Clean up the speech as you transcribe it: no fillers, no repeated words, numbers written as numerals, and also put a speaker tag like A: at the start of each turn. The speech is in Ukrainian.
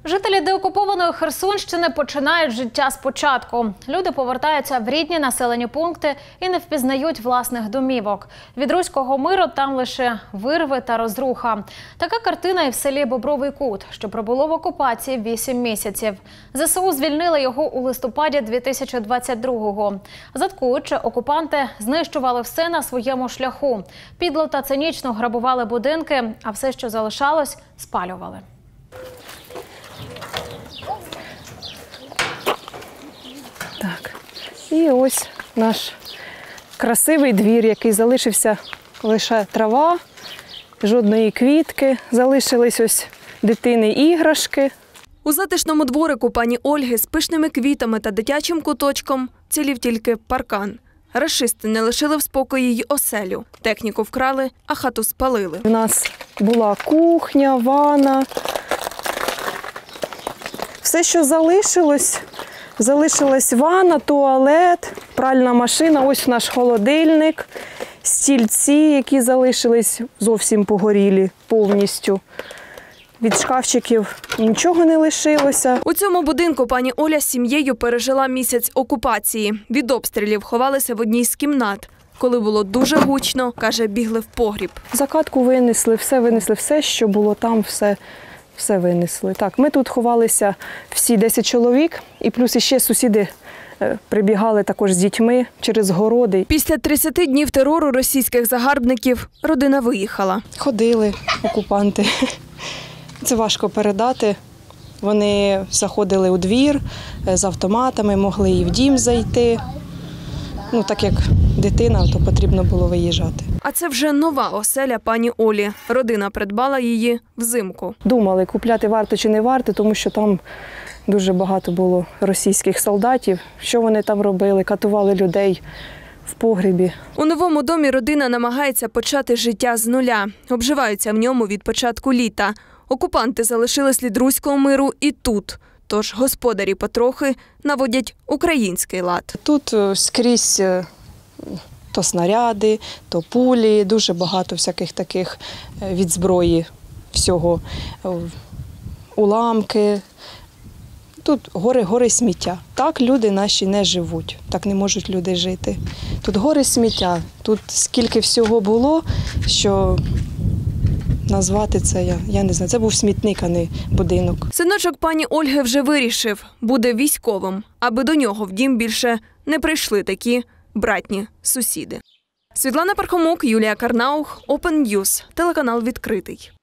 A: Жителі деокупованої Херсонщини починають життя спочатку. Люди повертаються в рідні населені пункти і не впізнають власних домівок. Від руського миру там лише вирви та розруха. Така картина і в селі Бобровий Кут, що пробуло в окупації 8 місяців. ЗСУ звільнили його у листопаді 2022-го. Заткуючи, окупанти знищували все на своєму шляху. Підло та цинічно грабували будинки, а все, що залишалось, спалювали.
B: Так, і ось наш красивий двір, який залишився лише трава, жодної квітки, залишились ось дитини іграшки.
C: У затишному дворику пані Ольги з пишними квітами та дитячим куточком цілів тільки паркан. Рашисти не лишили в спокої й оселю. Техніку вкрали, а хату спалили.
B: У нас була кухня, ванна. Все, що залишилось, залишилась ванна, туалет, пральна машина, ось наш холодильник, стільці, які залишились зовсім погорілі повністю. Від шкафчиків нічого не лишилося.
C: У цьому будинку пані Оля з сім'єю пережила місяць окупації. Від обстрілів ховалися в одній з кімнат. Коли було дуже гучно, каже, бігли в погріб.
B: Закатку винесли, все, що було там, все винесли. Так, ми тут ховалися всі 10 чоловік, і плюс іще сусіди прибігали також з дітьми через городи.
C: Після 30 днів терору російських загарбників родина виїхала.
B: Ходили окупанти. Це важко передати. Вони заходили у двір з автоматами, могли і в дім зайти. Ну, так як дитина, то потрібно було виїжджати.
C: А це вже нова оселя пані Олі. Родина придбала її взимку.
B: Думали, купляти варто чи не варто, тому що там дуже багато було російських солдатів. Що вони там робили? Катували людей в погребі.
C: У новому домі родина намагається почати життя з нуля. Обживаються в ньому від початку літа. Окупанти залишили слід руського миру і тут. Тож господарі потрохи наводять український лад.
B: Тут скрізь то снаряди, то пулі, дуже багато всяких таких від зброї всього. Уламки. Тут гори сміття. Так люди наші не живуть, так не можуть люди жити. Тут гори сміття, тут скільки всього було, що назвати це, я не знаю, це був смітник, а не будинок.
C: Синочок пані Ольги вже вирішив, буде військовим, аби до нього в дім більше не прийшли такі братні сусіди. Світлана Пархомок, Юлія Карнаух, Open News, телеканал «Відкритий».